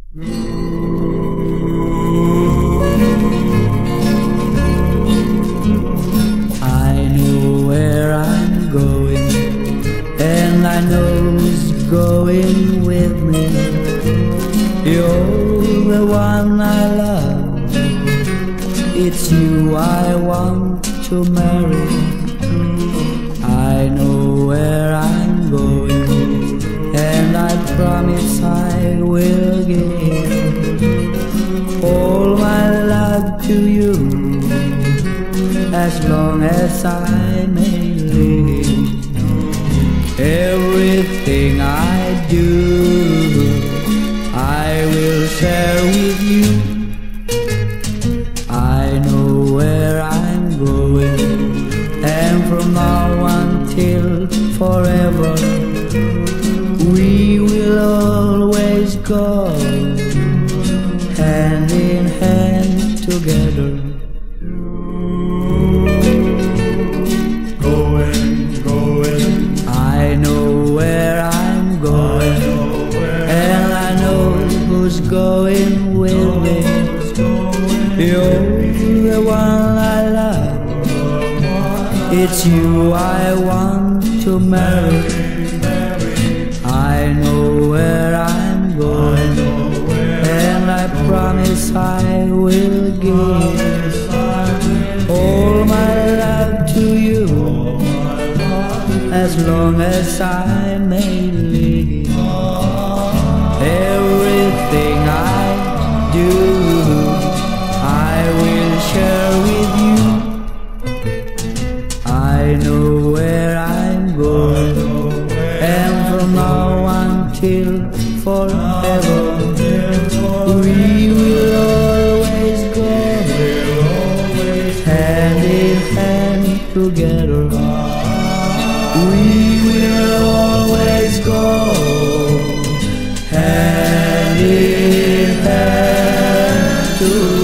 I know where I'm going, and I know who's going with me. You're the one I love, it's you I want to marry. I know where I'm going, and I promise I will give all my love to you, as long as I may live. Everything I do, I will share with you. I know where I'm going, and from now until forever, we will always go hand in hand together. I know where I'm going, and I know who's going with me. You're the one I love, it's you I want to marry. I know where I'm going, and I promise I will give all my love to you, as long as I may live. Everything I do, I will share with you. I know where I'm going, and from now until forever, we will always go hand in hand together. We will always go hand in hand together.